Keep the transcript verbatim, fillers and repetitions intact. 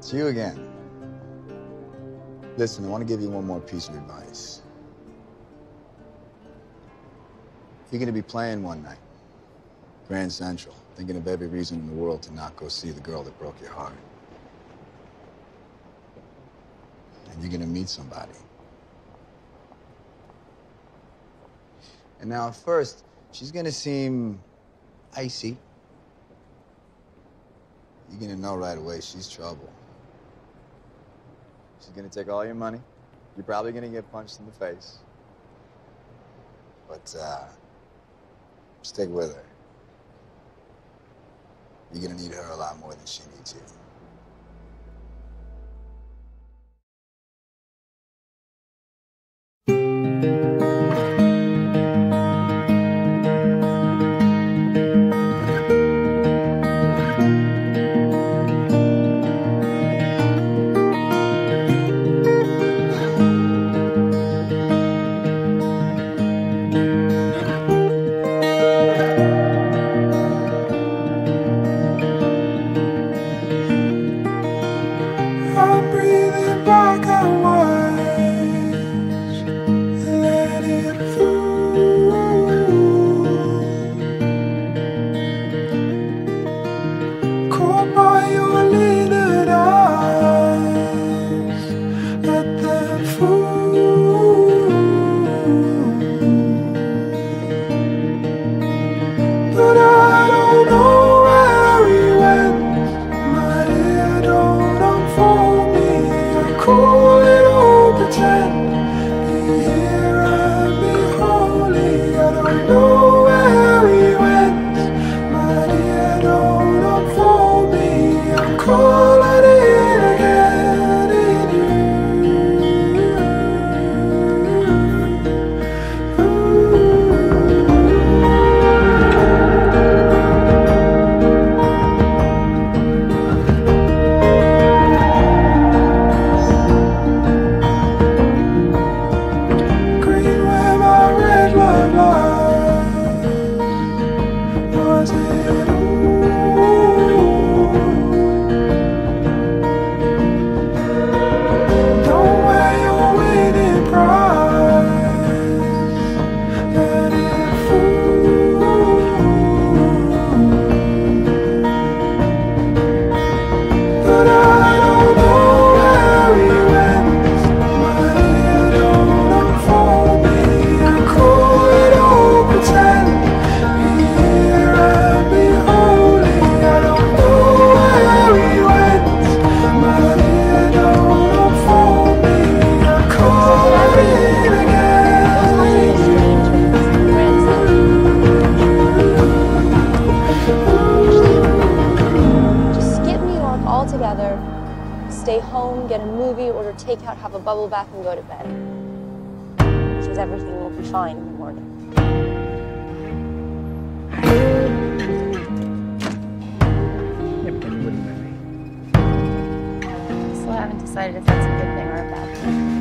It's you again. Listen, I want to give you one more piece of advice. You're going to be playing one night, Grand Central, thinking of every reason in the world to not go see the girl that broke your heart. And you're going to meet somebody. And now, at first, she's going to seem icy. You're going to know right away she's trouble. She's going to take all your money. You're probably going to get punched in the face. But, uh, stick with her. You're going to need her a lot more than she needs you. I'm breathing back I was, let it through. Caught by your lidded eyes, let them fool. But I don't know where he went, my dear, don't unfold me. I call it all pretend, be here and be holy. I don't know where he went, my dear, don't unfold me. I'm calling it again in you. Green where my red love lies, was it ooh? Don't wear your winning prize, let it fool. But I don't know where he went, my dear, don't unfold me. I call it all pretend, be here and be holy. I don't know where he went, my dear, don't unfold me. I call it Just skip New York altogether, stay home, get a movie, order takeout, have a bubble bath, and go to bed. Because everything will be fine in the morning. Still haven't decided if that's a good thing or a bad thing.